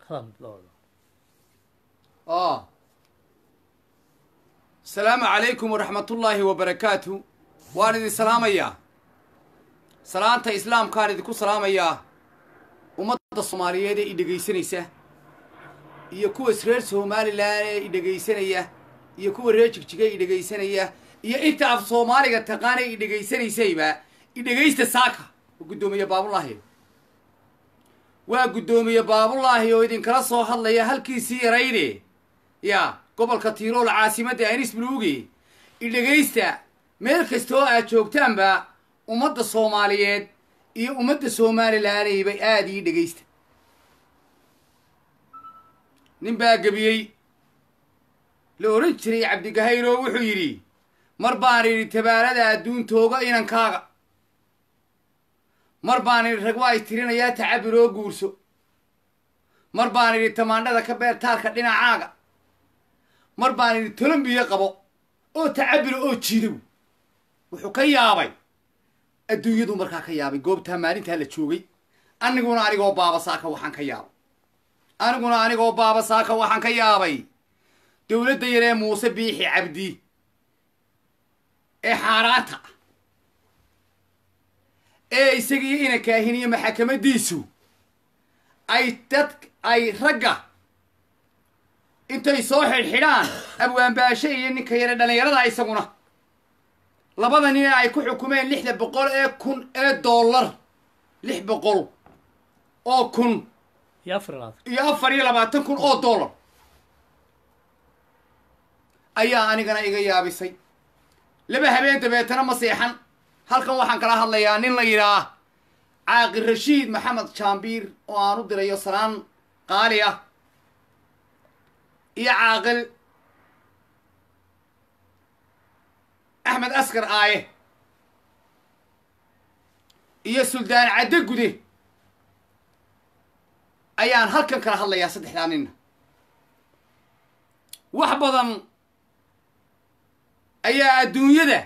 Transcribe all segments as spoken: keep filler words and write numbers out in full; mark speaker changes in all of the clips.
Speaker 1: خام لورد
Speaker 2: آه السلام عليكم ورحمة الله وبركاته والدي سلام يا سلامة إسلام كان ديكو سلام يا ومدة الصومالية دي إدقيسانيسة يكو إسرائيل سومالي لا إدقيسانية يكو ريتشك تيجي إدقيسانية يا إنت في صوماليا تقاني إدقيسانيسة ما إدقيست ساكا وقدوم يا باب الله وقدوم يا باب الله ويدين كراسو هلا يا هالكيسي ريدي يا قبل كتيرو العاصمة أنيس بلوغي إدقيستا meel kastoo aad joogtaanba ummadda Soomaaliyeed iyo ummadda Soomaaliland bay aad ii dhageysta nin baa gabiyay la oran jiray Cabdi Gahayro wuxuu yiri mar baan iri tabaarada adduuntooga inankaaga mar baan iri rag waa istirinayaa tacabiro guurso mar baan iri tamaandhada ka beertaalka dhinacaaga mar baan iri Colombiya qabo oo tacabiro oo jiido wuxuu ka yaabay adduunyadu markaa ka yaabay goobta maalinta la joogay aniguna anigoo baaba saaka waxaan ka yaabay aniguna anigoo baaba saaka waxaan ka yaabay dawladda yaree Muuse Biixi Cabdi ee xaaraata ee isagii ina kaahiniyo maxkamadiisu ay dad ay ragga intay soo xidhxidhaan abwaan baashe iyo ninka yare dhalinyarada isaguna labada nin ay ku xukumeen lixda boqol ee kun ee dollar lix boqol oo kun
Speaker 1: يا فرناط
Speaker 2: iyo afar iyo labaatan kun oo dollar ayaa anigana iga yaabisay laba habeen dabeetana ma seexan halkan waxaan kala hadlayaa nin la yidhaah caaqil rashiid maxamed jaambiir oo aan u dirayo salaan qaali ah iyo caaqil أحمد أسكر آيه إيه سلطان عدى قده أيان هالكن كره الله يا صدح ثانينا وحبضا أيا الدنيا ده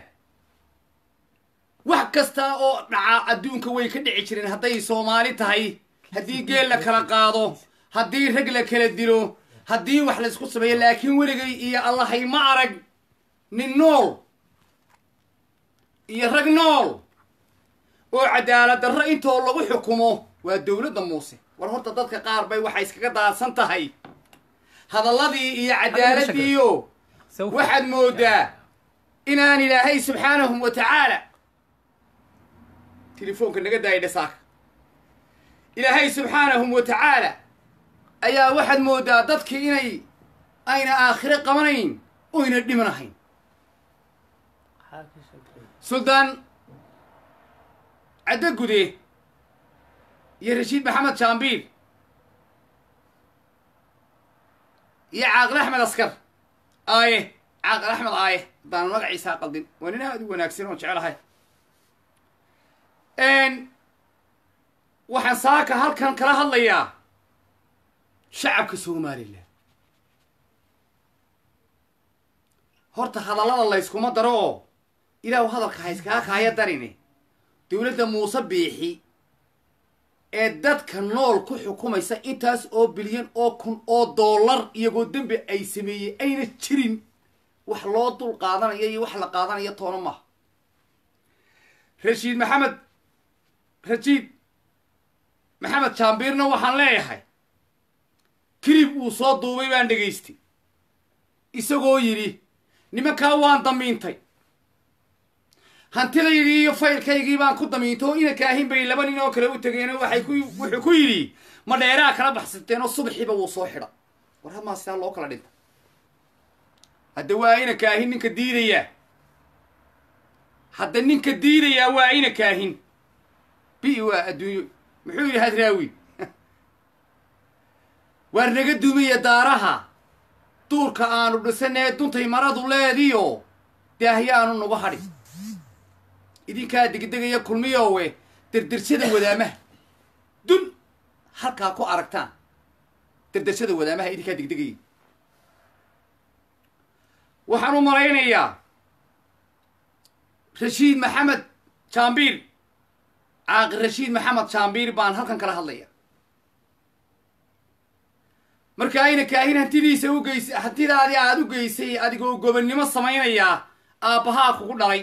Speaker 2: وحكستا أو نع الدون كوي كده عشرين هدي صومالي تهي هدي جيل لك رقاضو هدي رجل كلا ديرو هدي وحلس قصبي لكن ورجي إيه الله هي معرق ننول iyo rag nool oo cadaalad darro intoo lagu xukumo waa dawladda Muuse war horta dadka qaar bay waxa iskaga daadsan tahay hadalladii iyo cadaaladii iyo waxaad moodaa inaan Ilaahay subxaanahu wa ta'aala telefoonka naga daayay dhasaak Ilaahay subxaanahu wa ta'aala ayaa waxaad moodaa dadkii inay ayna aakhire qabanayn oo ina dhimanahayn سلطان عدى قدي يا رشيد محمد شامبيل يا عاقل أحمد أسكر آيه عاقل أحمد آيه دان وقع عيسى قلدين وننا هذي وناكسين ونشعل هاي إن وحنساك هل كان كره الله يا شعب كسومالي الله هرت هذا الله يسكم درو إلى وهذا الكهيسكا كهيا داريني دولة موسى بيحي إدت كنول كحكومة يسا إنتاس أو بليون أو كن أو دولار يقدم بأي سمية أين تشرين وحلوط القاضان يي وحلا قاضان يطون ما رشيد محمد رشيد محمد شامبيرنا وحن لا يحي كريب وصاد دوبي بان دقيستي إساقو يري نما كاوان ضمينتي hantida yiri iyo faylkaygii baan ku damiinto ina kaahin bay laba nin oo kale u tageen waxay ku wuxuu ku yiri ma dheeraa kala baxsateen oo subaxiiba uu soo xidha war hama saa loo kala dhinta hadda waa ina kaahin ninka diidaya hadda ninka diidaya waa ina kaahin bi waa adduunyo muxuu yiri hadraawi war naga dumiya daaraha duurka aanu dhisanay duntay maradu leediyo daahiyaanu nagu hadhi idinkaa degdegaya kulmiyoowe dirdirshada wadaamaha dun halkaa ku aragtaan dirdirshada wadaamaha idinkaa degdegaya waxaan u malaynayaa rashiid maxamed jaambiir caaqil rashiid maxamed jaambiir baan halkan kala hadlaya markaa ina kaahin hantidiisa u geysay hantidaadii aad u geysay adigoo gobonnimo samaynayaa aabbahaa kugu dhalay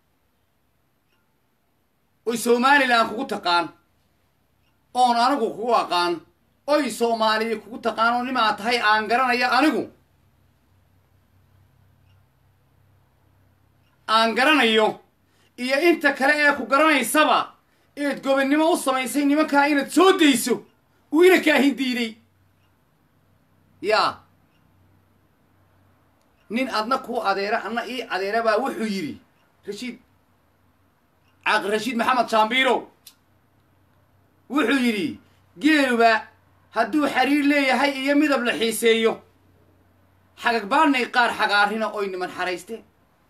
Speaker 2: oy somalilan kugu taqaan oon anigu kugu aqaan oy soomaaliya kugu taqaan oo nimaa tahay aan garanaya anigu aan garanayo iyo inta kale ee ku garanaysaba eed gobonnimo u samaysay nimankaa inaad soo dayso uu ina kaahin diiday yaa nin adna kuu adeera anna ii adeera baa wuxuu yidhi rashiid caaqil rashiid maxamed jaambiirow wuxuu yidhi geeluba hadduu xiriir leeyahay iyo midab la xiiseeyo xagagbaanay qaar xagaarina oy niman xaraysteen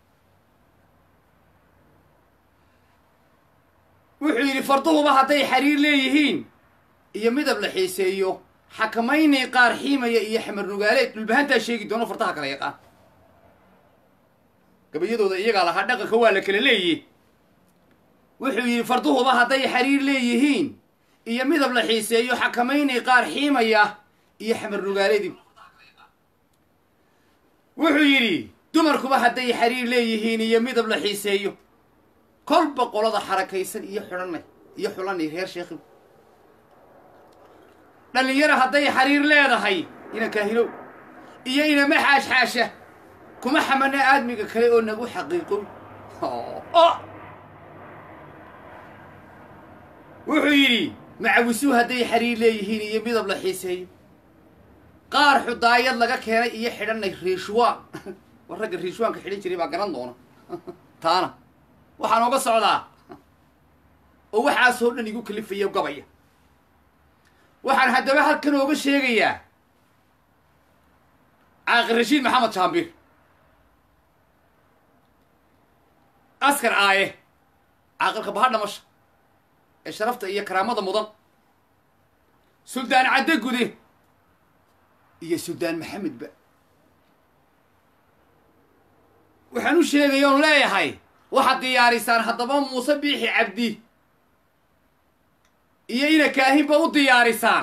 Speaker 2: wuxuu yidhi farduhuba hadday xiriir leeyihiin iyo midab la xiiseeyo xakamaynay qaar xiimaya iyo xamar nugaaleed dhulbahantaa sheegi doono fardaha kala yaqaan gabayadooda iyagaa lahaa dhaqanka waa la kala leeyihi wuxuu yidhi farduhuba hadday xiriir leeyihiin iyo midab la xiiseeyo xakamaynay qaar xiimaya iyo xamar nugaaleedi wuxuu yidhi dumarkuba hadday xiriir leeyihiin iyo midab la xiiseeyo kolba qolada xarakaysan iyo xidhanay iyo xulanay reer sheekhi dhallinyaro hadday xiriir leedahay ina kaahilow iyo inama xaashxaasha kuma xamana aadmiga kale oo nagu xaqiiqoy wuxuu yidhi macawisuhu hadday xiriir leeyihiin iyo midab la xiiseeyo qaar xudaayad laga keenay iyo xidhanay riishwaan war ragga riishwaanka xidhan jiray baa garan doona taana waxaan oga socdaa oo waxaasoo dhan igu kalifaya gabaya waxaan haddaba halkan ooga sheegayaa caaqil rashiid maxamed jaambiir askar aaye caaqilka baha dhamasha ee sharafta iyo karaamada mudan suldaan cadde gude iyo suldaan maxamedba waxaan u sheegaya oon leeyahay waxaad diyaarisaan haddaba muuse biixi cabdi iyo ina kaahinba u diyaarisaan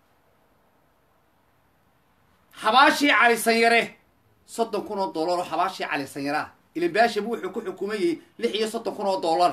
Speaker 2: xabaashii calisanyare soddon kun oo dollar oo xabaashii calisanyare ah ilan baashaba wuxuu ku xukumayay lix iyo soddon kun oo dollar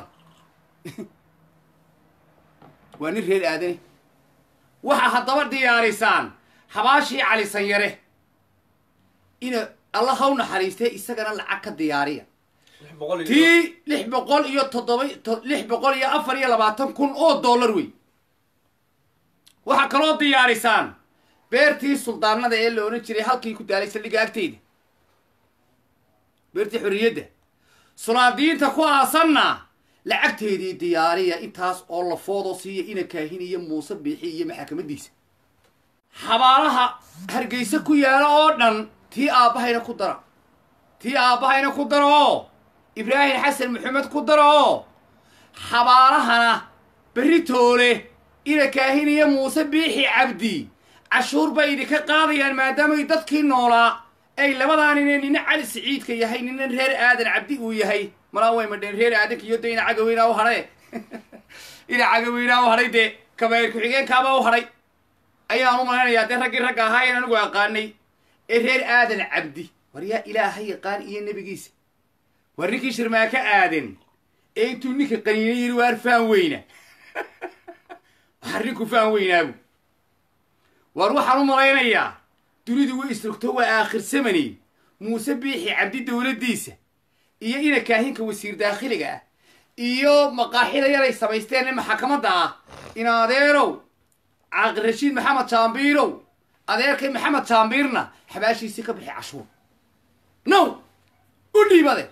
Speaker 2: waa nin reer aadane waxaa haddaba diyaarisaan xabaashii calisanyare ina allah ha u naxariistee isagana lacag ka diyaariya tii lix boqol iyo toddoba lix boqol iyo afar iyo labaatan kun oo dollar wey waxaa kaloo diyaarisaan beertii suldaanada ee la odhan jiray halkii ku daalay saldhigga agteyda beertii xorriyadda sulaadiinta ku aasanna lacagteedii diyaariya intaas oo lafoodoo siiya ina kaahin iyo muuse biixi iyo maxaakamadiisa xabaalaha hargeysa ku yaala oo dhan tii aabbahayna ku dara tii aabbahayna ku dara oo ibraahim xasan maxamed ku dara oo xabaalahana beritoole ina kaahin iyo muuse biixi cabdi cashuur bay idinka qaadayaan maadaamay dadkii noolaa ay labadaa nine nina cali siciidka yahay nina reer aadan cabdi uu yahay malaa way madheen reer aadanka iyo de ina cagaweynaa u hadhae ina cagaweynaa u hadhay dee kabayr ku-xigeenkaabaa u hadhay ayaan u malaynayaa dee raggii ragga ahaayeen anigu aqaanay ee reer aadan cabdi war yaa ilaaha yaqaan iyo nebigiisa war ninkii shirmaaka aadan ee intuu ninka qaniinay yidhi waar faan weyna arrinku faan weynaabu war waxaan u malaynayaa dunidu way isrogto waa aakhir samani muuse biixi cabdi dowladdiisa iyo ina kaahinka wasiir daakhiliga ah iyo maqaaxida yaray samaysteen in maxakamadda ah in adeerow caaqil rashiid maxamed jaambiirow adeerkay maxamed jaambiirna xabaashiisii ka bixi cashuur now u dhiibade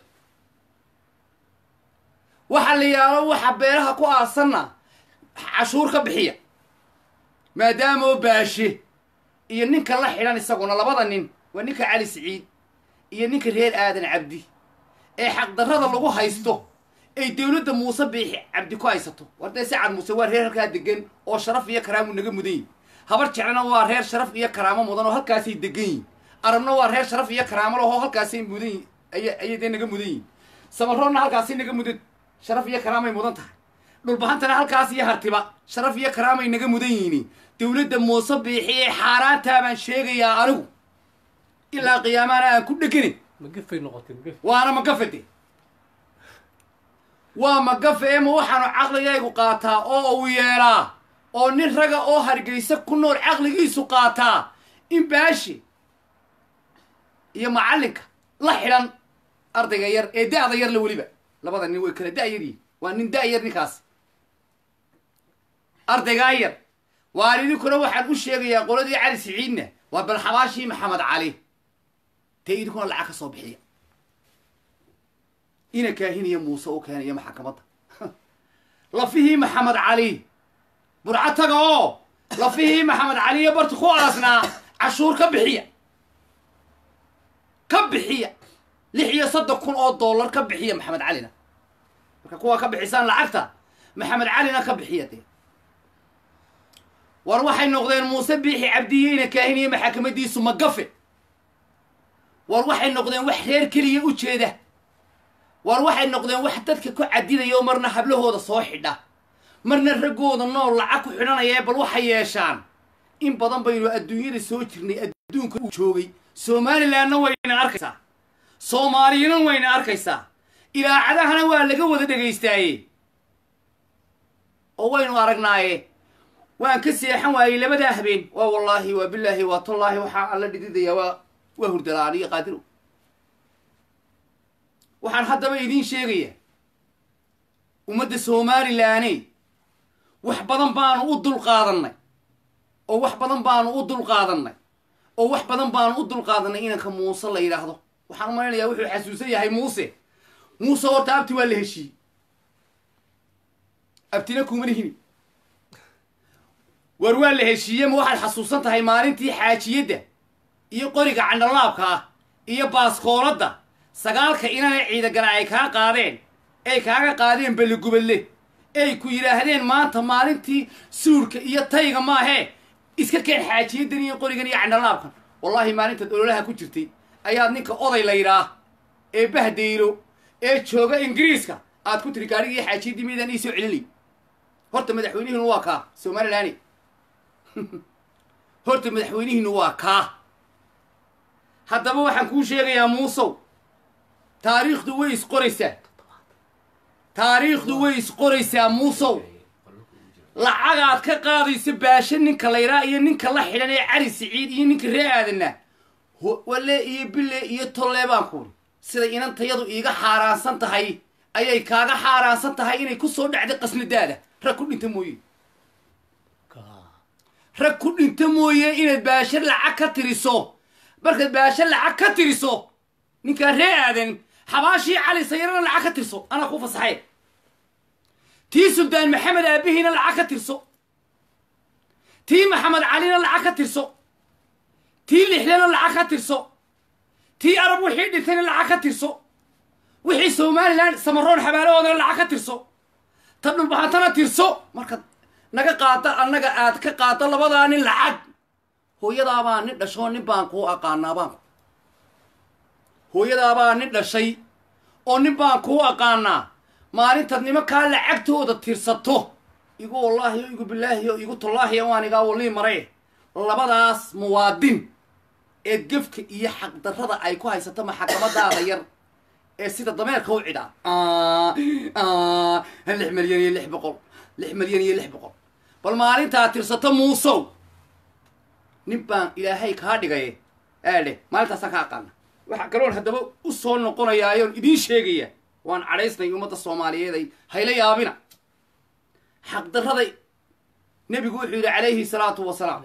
Speaker 2: waxa la yaalo waxa beeraha ku aasanna cashuur ka bixiya maadaamoo baashe iyo ninka la xidhan isaguna labada nin waa ninka cali siciid iyo ninka reer aadan cabdi ee xaqdarrada lagu haysto ay dowladda muuse biixi cabdi ku haysato war dee sacad muuse waa reer halkaa degan oo sharaf iyo karaamu naga mudan yihin habar jeclana waa reer sharaf iyo karaamo mudan oo halkaasay degan yihin arabna waa reer sharaf iyo karaamo lahoo halkaasay mudan yihin aya ayay dee naga mudan yihin samaroonna halkaasay naga mudan sharaf iyo karaamay mudan tahay dhulbahantana halkaas iyo hartiba sharaf iyo karaamay naga mudan yihiin dowladda muuse biixi ee xaaraantaa baan sheegayaa anigu ilaa qiyaamaana aan ku dheginin
Speaker 1: مقفي نقطة مقفي
Speaker 2: waana magafade waa magafe ee ma waxaanu caqligaygu qaataa oo uu yeelaa oo nin raga oo hargeysa ku nool caqligiisu qaataa in baashi iyo macallinka la xidhan ardayga yar ee da-da yar la weliba labada nin way kala da-yaryihin waa nin da-yar ninkaas ardaygaa yar waan idinkuna waxaan u sheegayaa qoladii cali siciidna waa balxabaashii maxamed cali dee idinkuna lacag ka soo bixiya ina kaahiniya muuse u keenaya maxakamadda lafihii maxamed cali burca taga oo lafihii maxamed cali iyo barta ku aasnaa cashuur ka bixiya ka bixiya lix iyo soddon kun oo dollar ka bixiya maxamed calina marka kuwaa ka bixisaan lacagta maxamed calina ka bixiya dee war waxay noqdeen muuse biixi cabdiye ina kaahiniya maxakamadiisu magafe war waxay noqdeen wax reer keliya u jeeda war waxay noqdeen wax dadka ku cadinaya oo marna hablahooda soo xidha marna raggooda nool lacag ku xidhanaya bal waxay yeeshaan in badan baynu adduunyada soo jirnay adduunka uu joogay somalilandna wayna arkaysaa soomaaliyana wayna arkaysaa ilaacadahana waa laga wada dhegaystaaye oo waynu aragnaaye waan ka seexan waayey labadaa habeen waa wallaahi waa bilaahi waa tallaahi waxaa alla dhididaya waa waa hurdalaaan iyo qaadirow waxaan haddaba idiin sheegayaa ummadda somalilaane wax badan baanu u dulqaadannay oo wax badan baanu u dulqaadannay oo wax badan baanu u dulqaadanay inanka muuse la yidhaahdo waxaan u malaynayaa wuxuu xasuusan yahay muuse muuse horta abti waa la heshiiyey abtina kumana hini war waa la heshiiye ma waxaad xasuusan tahay maalintii xaajiyadda iyo qoriga candhalaabka ah iyo baaskooladda sagaalka inanay ciidagala ay kaa qaadeen ay kaaga qaadeen balligubadle ay ku yidhaahdeen maanta maalintii suurka iyo tayga maahee iska keen xaajiyaddan iyo qorigan iyo candhalaabkan wallaahi maalintaad ololaha ku jirtay ayaad ninka oday la yidhaah ee bahdaylo ee jooga ingiriiska aad ku tiri gaadhigii xaajiyaddii miydaan ii soo celinay horta madaxweynihiinu waa kaa somalilaani horta madaxweynihiinu waa kaa haddaba waxaan kuu sheegayaa muusow taariikhdu way isqoraysaa taariikhdu way isqoraysaa muusow lacagaad ka qaadaysa baashe ninka layraa iyo ninka la xidhan ee cali siciid iyo ninka ree aadanna wale iyo bille iyo tollee baan kuuri siday inantayadu iiga xaaraansan tahay ayay kaaga xaaraansan tahay inay ku soo dhacday qasnadaada rag ku dhinta mooye rag ku dhinta mooye inaad baashe lacag ka tiriso markaad baashe lacag ka tiriso ninkaa ree aadan xabaashii cali sayarana lacag ka tirso anaa ku fasaxay tii suldaan maxamed aabihiina lacag ka tirso tii maxamed calina lacag ka tirso tii lixlena lacag ka tirso tii arab wixii dhintayna lacag ka tirso wixii somalilan samaroon xabaalahoodana lacag ka tirso ta dhulbaxantana tirso markaad naga qaada annaga aad ka qaado labadaa nin lacag hooyadaabaa nin dhashoo nin baan kuu aqaanaa baanku hooyadaabaa nin dhashay oo nin baan kuu aqaanaa maalintaad nimankaa lacagtooda tirsato igu wallaahi o igu bilaahi o igu tallaahi waan igaa wallii maray labadaas muwaadin ee gefka iyo xaqdarrada ay ku haysato maxakamadaada yar ee sida dameerka u cidhaa lix milyan iyo lix boqol lix milyan iyo lix boqol bal maalintaad tirsato muusow nin baan ilaahay kaa dhigay aadhe maalintaasaan ka aqaana waxaa kaloon haddaba u soo noqonayaayoon idiin sheegaya waan cadhaysnay ummadda soomaaliyeed ay hayla yaabina xaqdarraday nebigu wuxuu yidhi calayhi salaatu wasalaam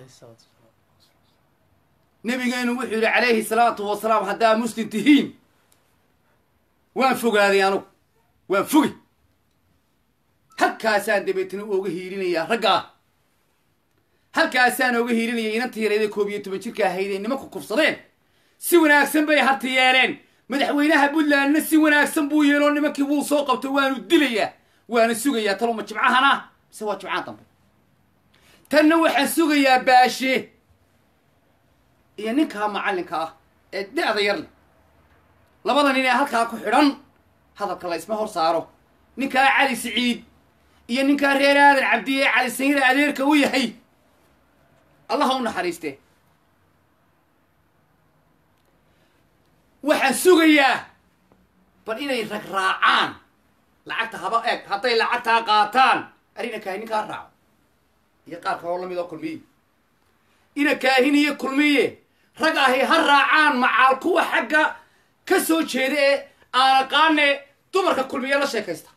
Speaker 2: nebigeenu wuxuu yidhi calayhi salaatu wasalaam haddaa muslim tihiin waan fogaaday anugu waan fogi halkaasaan dabeetna ooga hiilinayaa raggaa halkaasaan ooga hiilinaya inanta yareeda koob iyo toban jirka ahayd ee nimanku kufsadeen si wanaagsan bay harti yeeleen madaxweynaha puntlandna si wanaagsan buu yeeloo nimankii wuu soo qabto waanu dilayaa waana sugayaa taloma jimcahana mise waa jimcaha dambe tanna waxaan sugayaa baashe iyo ninkaa macallinka ah ee da-da yar leh labada nin ee halkaa ku xidhan hadalka la isma hor saaro ninkaa cali siciid iyo ninkaa reer aadan cabdi ee cali sayra adeerka u yahay الله هون حريسته waxaan sugayaa bal inay rag raacaan lacagta haba eeg hadday lacagtaa qaataan arina kaahin kaa raaco iyo qaar kaloo lamid oo kulmiye ina kaahin iyo kulmiye rag ahi ha raacaan macaal kuwa xagga ka soo jeeda ee aan aqaane dumarka kulmiye la sheekaysta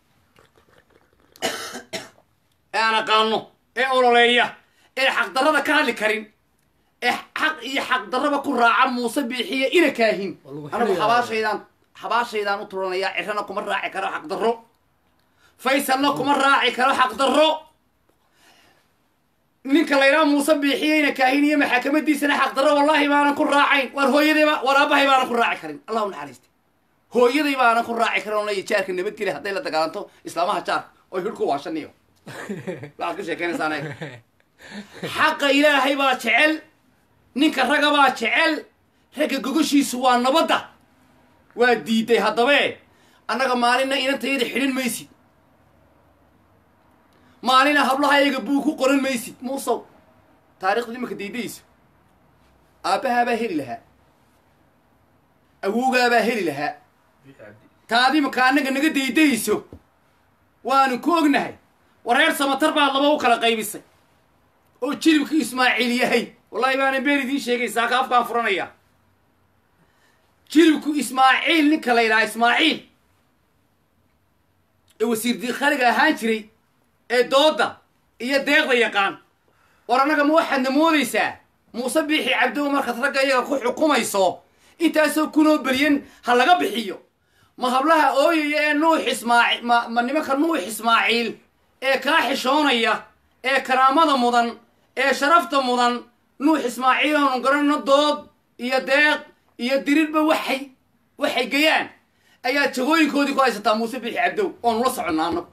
Speaker 2: ee aan aqaano ee ololeeya ee xaqdarrada ka hadli karin ee xaq iyo xaqdarraba ku raaca muuse biixiye ina kaahin anagu xabaashaydaan xabaashaydaan u turanayaa cirana kuma raaci karo xaqdarro faysalna kuma raaci karo xaqdarro ninka laydhaa muuse biixiye ina kaahin iyo maxaakamadiisana xaqdarro wallaahi baanan ku raacayn waar hooyadayba waar aabbahay baanan ku raaci karin allah u naxariiste hooyaday baanan ku raaci karin onaya jaarka nabadgeli hadday la dagaalanto islaamaha jaarka oy hidhku waashaniyo waxaad ka sheekeynaysaana xaqa ilaahay baa jecel ninka ragga baa jecel ragga gogoshiisu waa nabadda waa diiday haddabee annaga maalina inantayada xidhin maysid maalina hablaha ayaga buu ku qoran maysid muusow taarikhdu imanka diidayso aabbahaabaa heli lahaa awowgaabaa heli lahaa taad imanka annaga naga daydayso waanu ku ognahay wareer samatar baad laba u kala qaybisay oo jilibkii ismaaciil yahay wallahi baanan been idiin sheegaysaa ka afkaan furanaya jilibku ismaaciil ninka la yidhaha ismaaciil ee wasiir diikhaliga ahaan jiray ee dooda iyo deeqda yaqaan war annaga ma waxaadna moodaysaa muuse biixi cabdow markaad ragga iyaga ku xukumayso intaasoo kunoo belyan ha laga bixiyo ma hablaha ooyaya ee nuux ismaaciil ma ma nimanka nuux ismaaciil ee kaa xishoonaya ee karaamada mudan ee sharafta mudan nuux ismaaciil oonu garanno dood iyo deeq iyo dirirba waxay waxay gayaan ayaa jagooyinkoodii ku haysataa muuse biixi cabdow oonu la soconnaano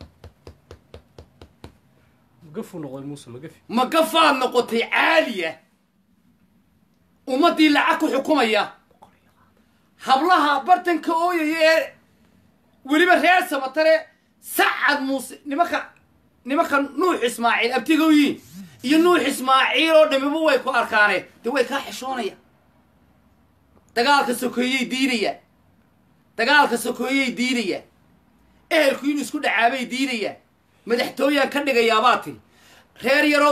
Speaker 1: مقفوا نقول موسى مقفي
Speaker 2: مقفاad noqotay caaliya ummaddii lacag ku xukumaya hablaha bartanka ooyaya ee weliba reer samatare sacad muuse nimanka nimanka nuux ismaaciil abtigooyiin iyo nuux ismaaciil oo dhamiba way ku arkaane dee way kaa xishoonaya dagaalka sokeeyey diidaya dagaalka sokeeyey diidaya ehelku inuu isku dhacaabay diidaya madaxtooyaan ka dhigayaabaa tiri reer yaroo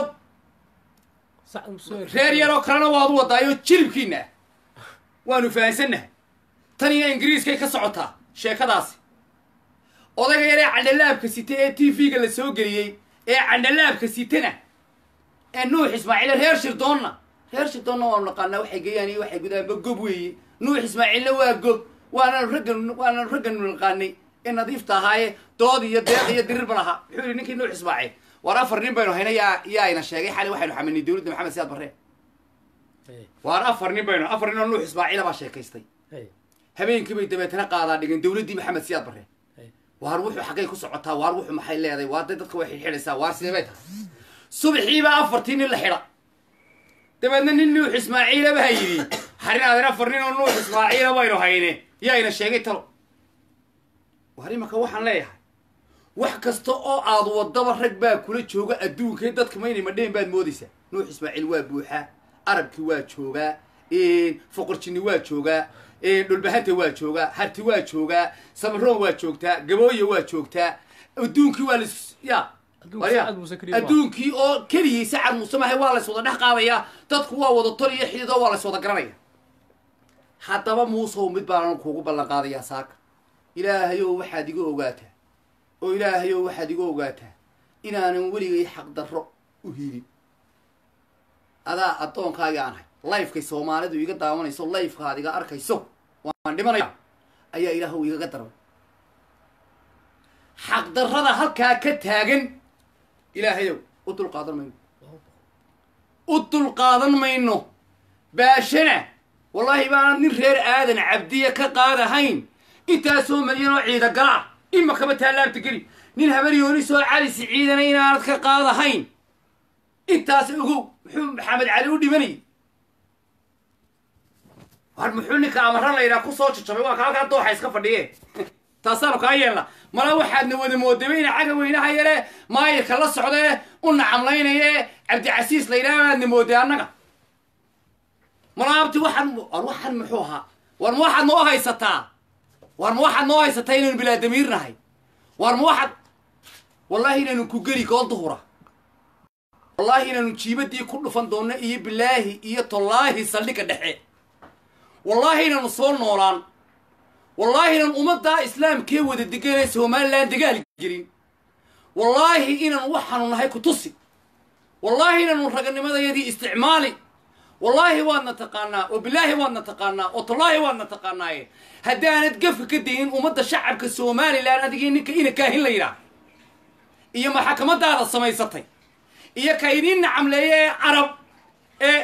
Speaker 2: reer yaroo kalena waad u wadaayo jilibkiina ah waanu fahansannahay tan iyo ingiriiskay ka socotaa sheekadaasi odayga yaree candhalaabka sita ee t v-ga la soo geliyey ee candhalaabka sitana ee nuux ismaaciil reer shirdoonna reer shirdoonna waanu naqaanaa waxay geeyaan iyo waxay gudaanba gob weeye nuux ismaaciilna waa gob waananu raggan waananu ragganu naqaanay ee nadiifta ahaaye dood iyo deeq iyo dirirba lahaa muxuu yidhi ninkii nuux ismaaciil waar afar nin baynu hayna yaa yaa ina sheegay xali waxaynu xaminay dowladda maxamed siyaad barre waar afar nin baynu afar nin oo nuux ismaaciila baa sheekaystay habeenkii bay dabeetana qaadaa dhigeen dowladdii maxamed siyaad barre waar wuxuu xaggay ku socotaa waar wuxuu maxay leedahay waar day dadka way xidhxidhaysaa waar sidee bay tahay subaxiibaa afartii nin la xidha dabeedna nin nuux ismaaciila baa yidhi harin aadan afar nin oo nuux ismaaciila baynu hayne yaa ina sheegay talo waar imanka waxaan leeyahay wax kasta oo aad wadaba rag baa kula jooga adduunkee dadka maynay madheen baad moodaysaa nuux ismaaciil waa buuxaa arabkii waa joogaa foqorjini waa joogaa dhulbahanta waa joogaa harti waa joogaa samaroon waa joogtaa gabooye waa joogtaa adduunkii waa las ya adduunkii oo keligii sacad muuse mahay waa lays wada dhex qaadayaa dadku waa wada tol iyo xidid oo waa lays wada garanaya haddaba muusow mid baanan kuugu ballan qaadayaa saaka ilaahayow waxaad iga ogaataa oo ilaahayow waxaad iga ogaataa inaanan weligay xaqdarro u hiilin adaa addoonkaagii aan hay lifekay soomaalidu iga daawanayso lifekaad iga arkayso waan dhimanaya ayaa ilaahow igaga daran xaqdarrada halkaa ka taagan ilaahayow u dul qaadan mayno u dul qaadan mayno baashana wallaahi baanad nin reer aadan cabdiya ka qaadahayn intaasoo malyan oo ciida galaa ima kaba taalaabta geli nin habaryoonisoo cali siciidana inaanad ka qaadahayn intaas ogow muxuu maxamed cali u dhimanayay war muxuu ninka amara la yidhaha ku soo jajabay waa ka halkaa dooxa iska fadhiye taasaanu kaa yeelna mala waxaadna wada moodabayna caga weynaha yare maayirka la socdee u nacamlaynaye cabdicasiis la yidhaha aadna mooday annaga malaabti waxaan war waxaan muxuu ahaa war ma waxaad noo haysataa war ma waxaad noo haysataa inaynu bilaa damiir nahay war ma waxaad wallaahi inaynu ku geli gool duhura wallaahi inaynu jiibadii ku dhufan doonno iyo bilaahi iyo tollaahi saldhigga dhexe wallaahi inaynu soo noolaan wallaahi inaan ummaddaa islaamkee wada deganee somalilan dagaal gelin wallaahi inaan waxaanu nahay ku tusi wallaahi inaanu raganimadayadii isticmaali wallaahi waadna taqaanaa oo bilaahi waadna taqaanaa oo tallaahi waadna taqaanaaye haddaanad gafka ka daynin ummadda shacabka somalilan adigii ninka ina kaahin la yidhaah iyo maxakamadaada samaysatay iyo ka idiin nacamleeye ee carab ee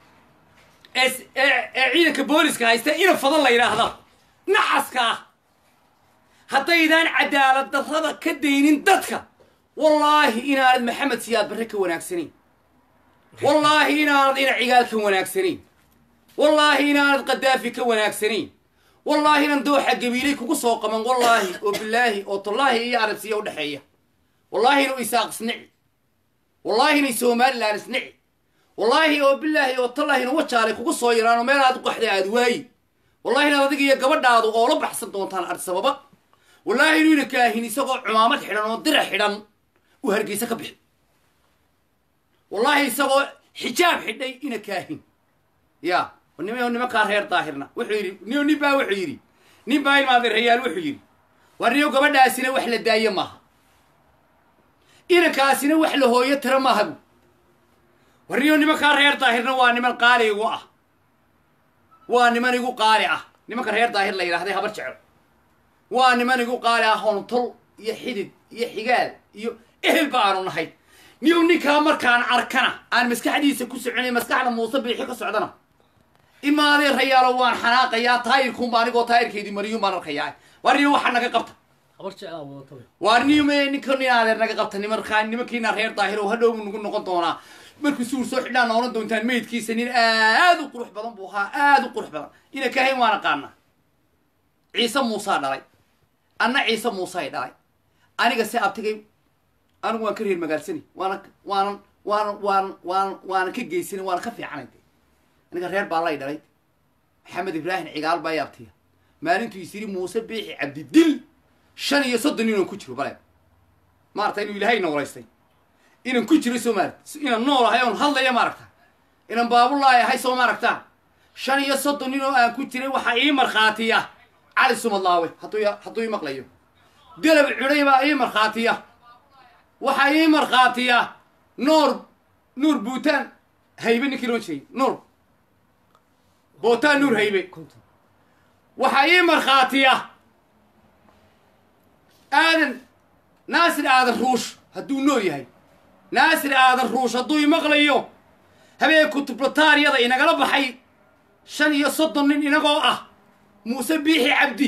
Speaker 2: ee ciidanka booliska haysta ina fadan la yidhaahda nacaska ah haddaydaan cadaalad darrada ka daynin dadka wallaahi inaanad maxamed siyaad barre ka wanaagsanayn wallaahi inaanad ina cigaal ka wanaagsanayn wallaahi inaanad qadaafi ka wanaagsanayn wallaahi inaan dooxa gabiilay kugu soo qaban wallaahi oo bilaahi oo tallaahi iyo arabsiya u dhexeeya wallaahi inuu isaaq isnici wallaahi inay somalilan isnici wallaahi oo bilaahi oo tallaahi ina wajaalay kugu soo yaraan oo meel aad u qaxday aad waayi wallaahi inaad adiga iyo gabadhaadu oo la baxsan doontaan arsababa wallaahi inuu ina kaahin isagoo cumaamad xidhan oo dira xidhan uu hargeysa ka bixi wallaahi isagoo xijaab xidhay ina kaahin ya nim nimankaa reer daahirna wuxuu yidhi n nin baa wuxuu yidhi nin baa ilmaadeerayaal wuxuu yidhi war niyo gabadhaasina wax la daayo maaha inankaasina wax la hooyo tira maaha bu war niyo nimankaa reer daahirna waa niman qaali igu ah waa niman igu qaali ah nimanka reer daahir la yidhahday habar jecel waa niman igu qaali ah hoontol iyo xidid iyo xigaal iyo ehel ba aanu nahay niyow ninkaa markaan arkana aan maskaxdiisa ku soconay maskaxda muuse biixi ka socdana imaadee rayaalo waan xanaaqayaa taayirkuunba anigoo taayirkeydii mariyuun baan arkayaa waar niyo waxaa naga qabta waar niyo me ninka nin adeer naga qabta nimankaa nimankiina reer daahir oo hadhow nagu noqon doonaa markuu suur soo xidhaan noolan doontaan meydkiisa nin aad u qurux badan buu ahaa aad u qurux badan ina kahayn waan aqaana ciise muusaa dhalay anna ciise muusaay dhalay aniga se abtigay anigu waan ka reer magaalsani waana waanan waanan waanan waanan waanan ka geysani waanan ka fiicanay de aniga reer baa lay dhalay maxamed ibraahim cigaal baa yaabtiya maalintuu isiri muuse biixi cabdidil shan iyo soddon inaan ku jiro bale maaragta inuu ilaahay noolaystay inaan ku jiro soo maaragta inaan nool ahay oon hadlaya maaragta inaan baabulaay ahay soo maaragta shan iyo soddon nin oo aan ku jiray waxaa ii markhaatiya cali sumadlaawe hadduu hadduu ii maqlayo delab cudhay baa ii markhaatiya waxaa ii markhaatiya nuur nuur buutaan haybe ninkii loo jeeyay nuur buutaan nuur haybe waxaa ii markhaatiya aadan naasir aadan ruush hadduu nool yahay naasir aadan ruush hadduu ii maqlayo habeen kutublataaryada inagala baxay shan iyo soddon nin inagoo ah muuse biixi cabdi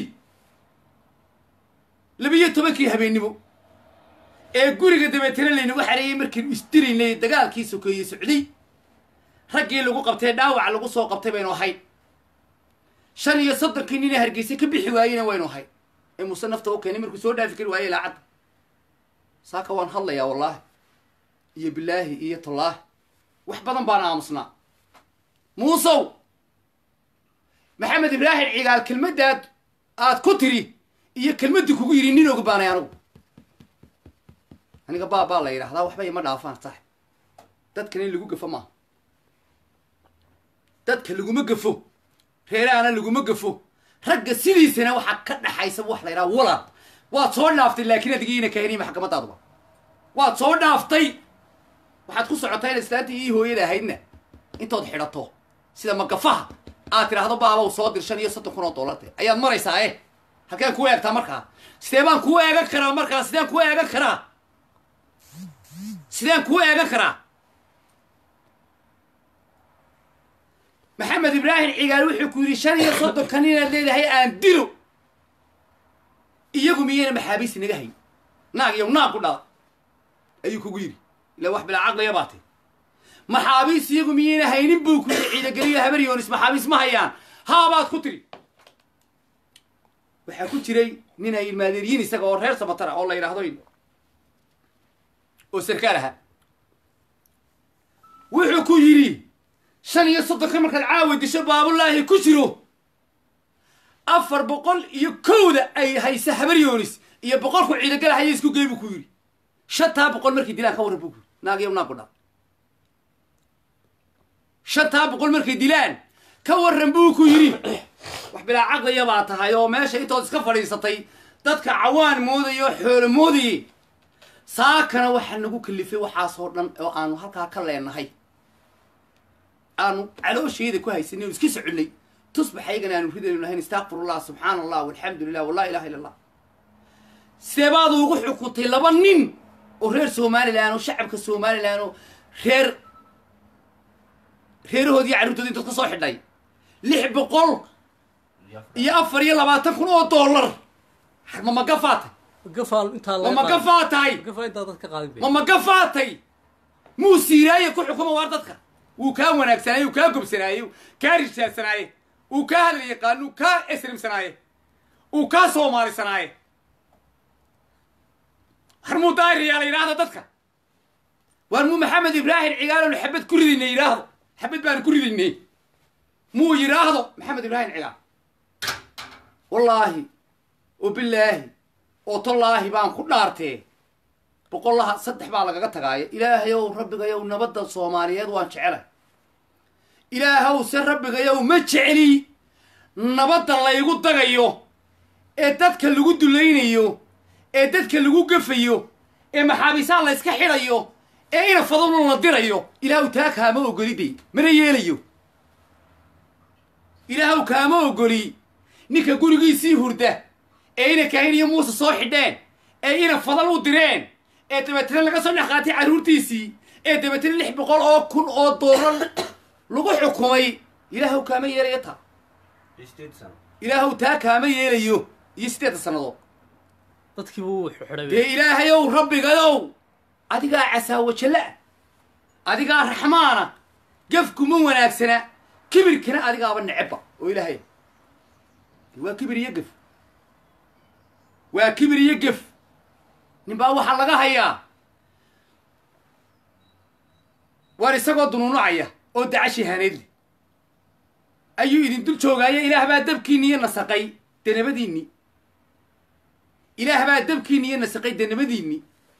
Speaker 2: labiyo tobankii habeennimo ee guriga dabeetana laynagu xareeyey markiinu isdiraynay dagaalkii sokeeyey socday raggii lagu qabtay dhaawac lagu soo qabtay baynu ahayd shan iyo soddonkii nina hargeysa ka bixi waayeyna waynu ahayd ee muuse nafta u keenay markuu soo dhaafi kari waayey laacadda saaka waan hadlayaa wallaahi iyo bilaahi iyo tallaahi wax badan baan aamusnaa muusow maxamed ibraahim cigaal kelmaddaad aad ku tiri iyo kelmaddii kugu yidhi nin oga baanay anigu aniga baabaa la yidhahdaa waxba ima dhaafaan sax dadkan in lagu gafo maaha dadka laguma gafo reeraana laguma gafo ragga sidiisana waxaa ka dhaxaysa wax la yidhaha walaad waad soo dhaaftay laakiin adigiina kaheniy maxkamadaaduba waad soo dhaaftay waxaad ku socotay in islaantii ii hooyada ahaydna intood xidhato sida magafaha aad tidhaahdo baabow soo dir shan iyo soddon kun oo dollarta ayaad maraysaa eh halkeen kuu eegtaa markaa sidee baan kuu eegan karaa markaa sideen kuu eegan karaa sideen kuu eegan karaa maxamed ibraahim cigaal wuxuu ku yidhi shan iyo soddonka ninaad leedahay aan dilo iyagu miyayna maxaabiis inaga hayn naag iyo naag ku dhala ayuu kugu yidhi ila wax bilaa caqliya baatay maxaabiis iyagu miyayna haynin buu ku yidhi ciidageliyo habaryoonis maxaabiis ma hayaan haabaad ku tiri waxaa ku jiray nin ay ilmaadeeriyiin isaga oo reer samatara oo la yidhaahdo oo sarkaal ahaa wuxuu ku yidhi shan iyo soddonka markaad caawa disho baabulaahi ku jiro afar boqol iyo kowda ay haysa habar yoonis iyo boqolku ciidagala haya isku gey buu ku yidhi shantaa boqol markay dilaan ka warran buu ku yidhi naagyo naag ku dhaa shantaa boqol markay dilaan ka warran buu ku yidhi wax bilaa caqliya baa tahay oo meesha intood iska fadhiisatay dadka cawaan moodayo xoolo moodayey saakana waxaa nagu kalifay waxaasoo dhan oo aanu halkaa ka leenahay aanu calooshayda ku haysanay oo iska soconnay tusbaxaygana aanu ridaynu lahayn istakfirullah subxaana allah walxamdu lilah walaa ilaha illa allah sidee baadu ugu xukuntay laba nin oo reer somalilan oo shacabka somalilan oo reer reerahoodii carruurtoodii intood ka soo xidhay lix boqol iyo afar iyo labaatan kun oo dollar ma magafaatay
Speaker 1: gafaal intaa
Speaker 2: ma magafaatay
Speaker 1: gafaal intaa dadka qaadin
Speaker 2: ma magafaatay muu siiraaye ku xukuma waar dadka wuu kaa wanaagsanaaye wuu kaa gobsanaaye kaa rishaadsanaaye wuu kaa hadal yaqaan wuu kaa esrimsanaaye wuu kaa soomaalisanaaye harmuu daariyaa la yidhaahdo dadka waar muu maxamed ibraahim cigaaloonu xabad ku ridaynay yidhaahdo xabad baanu ku ridaynay muu yidhaahdo maxamed ibraahim cigaal wallaahi وبالله وطلعه بان كدارته بقول لها صدح بالغ تغايه إلهي يو ربك يو نبض الصوماليات وان جعله إلهي سر ربك يو ما جعلي نبض الله يقول دغيو اددك لو دلينيو اددك لو قفيو اي محابس الله اسك خيريو اي ان فضل الله ديريو إلهي تاك ما اوغليدي من ييليو إلهي كما اوغلي نيكا غوريغيسي هورده اينا كاين يا موسى سو خيدين اينا فضل و ديرين اي دبتنا لغا سو نخاتي عرورتيسي اي دبتنا لix boqol oo kun oo doolar lagu xukumay ilaahu kama yeelayta sideed sano ilaahu taa kama yeelayo iyo sideed sanado
Speaker 1: dadkii uu xidhay
Speaker 2: ee ilaahayow rabbigayow adiga casaawo jala adiga raxmaana gafku ma wanaagsana kibirkana adiga aba necba oo ilaahay waa kibir iyo gaf waa kibir iyo gaf ninbaa waxaa laga hayaa waar isagoo dunuunucaya oo dacashi haneedli ayuu idin dul joogaaya ilaah baa dabkiinni iyo nasaqay danabadiinni ilaah baa dabkiinni iyo nasaqay danabadiinni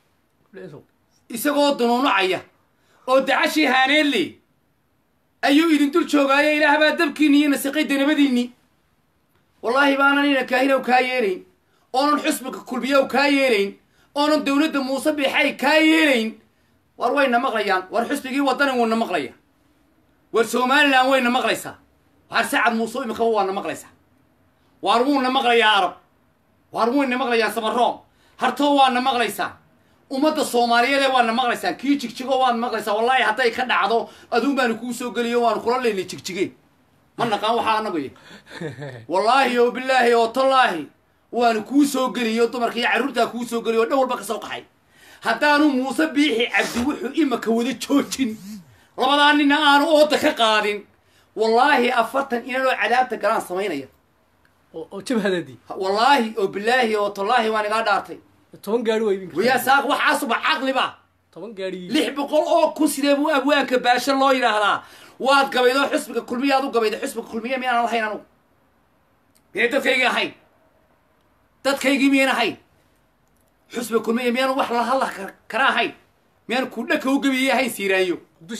Speaker 2: isagoo dunuunucaya oo dacashi haneedli ayuu idin dul joogaaya ilaah baa dabkiinni iyo nasaqay danabadiinni wallaahi baanan ina kaahinow kaa yeelayn oonan xusbiga kulbiyow kaa yeelayn oonan dawladda muuse biixay kaa yeelayn war wayna maqlayaan war xusbigii waddanan wuuna maqlaya war somalilan wayna maqlaysaa waar sacad muuse imikaba waana maqlaysaa waar wuuna maqlayaa arab waar wayna maqlayaan samaroon hartoo waana maqlaysaa ummadda soomaaliyeedee waana maqlaysaan kii jigjigo waad maqlaysaa wallaahi hadday ka dhacdo aduun baanu kuu soo geliyo waanu kula leynay jigjige ma naqaan waxaa anaguy wallaahi oo bilaahi oo tallaahi waanu kuu soo geliyo dumarka iyo carruurtaa kuu soo geliyo oo dhan walba ka soo qaxay haddaanu muuse biixi cabdi wuxuu imaka wada joojin labadaa nina aanu ooda ka qaadin wallaahi afartan inanoo cadaabta galaan samaynaya
Speaker 1: oo jabhadadii
Speaker 2: wallaahi oo bilaahi oo tallaahi waan igaa dhaartay
Speaker 1: toban gaari way idinka
Speaker 2: wiyaa saaq waxaasuba caqliba
Speaker 1: toban gaari
Speaker 2: lix boqol oo kun sidee buu abwaanka baasha loo yidhaahdaa waad gabaydoo xusbiga kulmiyaad u gabayda xusbiga kulmiya miyaanan lahayn anugu miyay dadkaygii ahayn dadkaygii miyan ahayn xusbiga kulmiya miyaanu wax la hadla kara ahayn miyaan ku dhaka u gabiyey ahayn siiraayo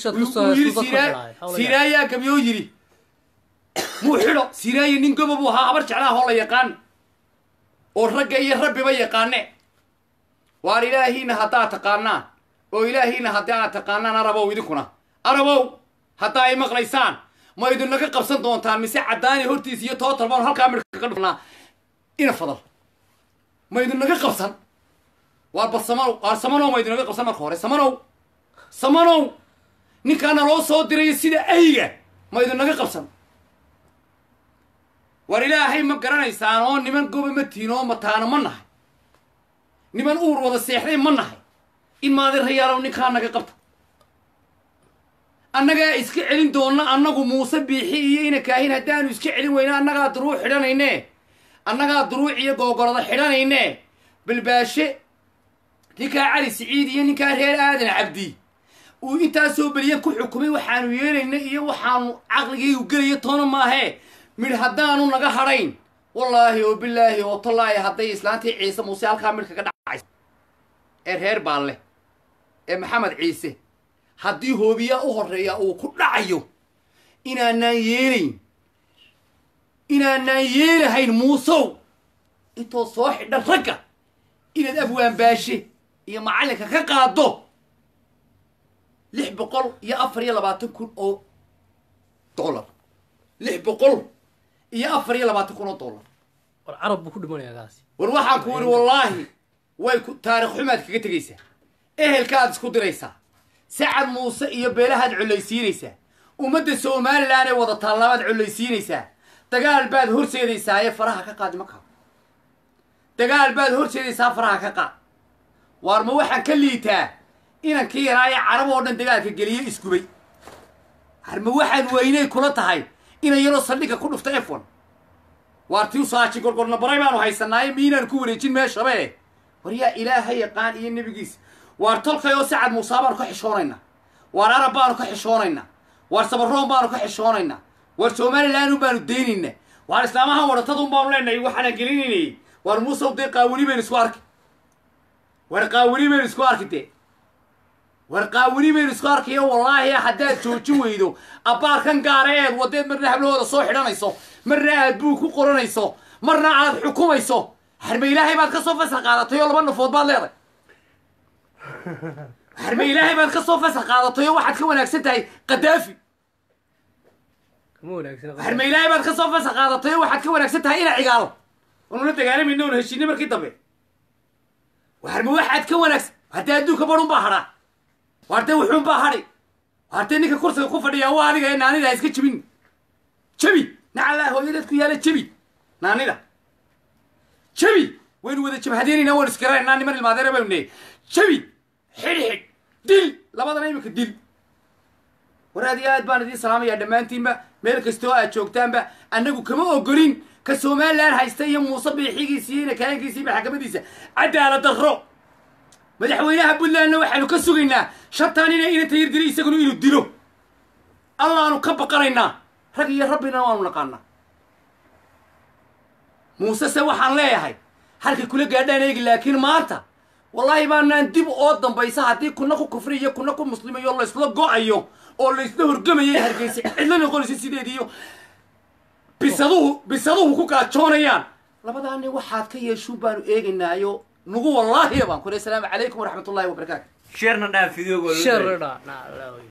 Speaker 2: siiraayaa gabiyoo yidhi muu xidho siiraayo nin goba buu ahaa habar jeclaha oo la yaqaan oo ragga iyo rabbiba yaqaane waar ilaahiina haddaad taqaanaan oo ilaahiina haddii aad taqaanaan arabow idinkuna arabow haddaa ay maqlaysaan ma idinnaga qabsan doontaan mise caddaani hortiis iyo tootal baanu halkaa midhka ka dhufnaa ina fadal ma idinnaga qabsan waar bal samanow waar samanow ma idinnaga qabsan marka hore samanow samanow ninkaana loo soo dirayo sida ayga ma idinnaga qabsan waar ilaahay ma garanaysaan oo niman goba ma tihin oo mataana ma nahay niman uur wada seexday ma nahay in maadirhayaalow ninkaa naga qabta annagaa iska celin doonna annagu muuse biixi iyo ina kaahin haddaanu iska celin weyna annagaa duruu xidhanayne annagaa duruuc iyo googolada xidhanayne balbaashe ninkaa cali siciid iyo ninkaa reer aadan cabdi uu intaasoo beliya ku xukumay waxaanu yeelayna iyo waxaanu caqligaygu gelayo toona maahee midh haddaanu naga hadhayn wallaahi oo bilaahi oo tallaahi hadday islaantii ciise muuse halkaa midh kaga dhacayso ee reer baalle ee maxamed ciise haddii hoobiyaa u horreeya uu ku dhacayo inaanaan yeelayn inaanaan yeelahayn muusow intoo soo xidha ragga inaad abwaan baashe iyo macallinka ka qaado lix boqol iyo afar iyo labaatan kun oo dollar lix boqol iyo afar iyo labaatan kun oo dollar
Speaker 1: war carab buu ku dhimanayaa kaasi
Speaker 2: war waxaan ku yidhi wallaahi way ku taariikh xumaad kaga tegaysaa ehelkaad isku diraysaa sacad muuse iyo beelahaad collaysiinaysaa ummadda somalilan ee wada taallabaad collaysiinaysaa dagaal baad horseedaysaa ee faraha ka qaadi markaa dagaal baad horseedaysaa faraha ka qaad waar ma waxaan ka liitaa inankii yaraaye carab oo dhan dagaalka geliye iskubay har ma waxaan weynay kula tahay inan yaroo saldhigga ku dhufta f one waar tii usaaji gorgorna baray baanu haysanaaye miinaan ku wareejin meeshabe war yaa ilaaha yaqaan iyo nebigiisa waar tolkay oo sacad muusaa baanu ka xishoonaynaa waar arab baanu ka xishoonaynaa waar sabaroon baanu ka xishoonaynaa waar somalilan baanu daynaynaa waar islaamahan waratadun baanu leenahay waxaana gelinaynay waar muusow dee qaawini baynu isku arki war qaawini baynu isku arki dee war qaawini baynu isku arkayo wallaahi haddaad joojin weydo abbaarkan gaara eed wadeed marna hablahooda soo xidhanayso marna aad buug ku qoranayso marna aad xukumayso harma ilaahay baad ka soo fasax qaadatay oo laba nafood baad leedahay harma ilaahay baad ka soo fasax qaadatay oo waxaad ka wanaagsan tahay qadaafi
Speaker 1: kama wanaagsan
Speaker 2: harma ilaahay baad ka soo fasax qaadatay oo waxaad ka wanaagsan tahay ina cigaalo unula dagaalamayna una heshiinay markii dambe harma waxaad ka wanaagsan haddii adduunka barun baa hadhaa waartee wuxuun baa hadhi waartee ninka kursiga ku fadhiyaa waa adiga ee naanida iska jebin jebi nacallaa hooyadeed ku yaala jebi naanida jebi waynu wada jabhadeynayna waan iskaraynaa niman ilmaadeere baynu neey jebi xidhi xidh dil labadana iminka dil war aad iyo aad baan idiin salaamayaa dhammaantiinba meel kastoo aad joogtaanba annagu kama ogolin ka somalilan haysta iyo muuse biixigiisa iyo inakaankiisa iyo maxkamadiisa cadaalad darro madaxweynaha puntlandna waxaanu ka sugaynaa shantaan ina ina tayir dili isaguna inuu dilo allaanu ka baqanaynaa rag iyo rabbina waanu naqaanaa muuse se waxaan leeyahay halkay kula gaadhaan eegi laakiin maanta wallaahi baanaan dib oo dambaysa haddii kuna ku kufri iyo kuna ku muslimayo laysla go-ayo oo laysla horgamayay hargeysa cidla noqonaysa sideediyo bisaduhu bisaduhu ku gaajoonayaan labadaani waxaad ka yeeshuun baanu eegaynaayo nugu wallaahi baan ku leey asalaamu calaykum waraxmatullaahi wabarakaatu
Speaker 3: شيرنا ده فيديو
Speaker 1: shar dha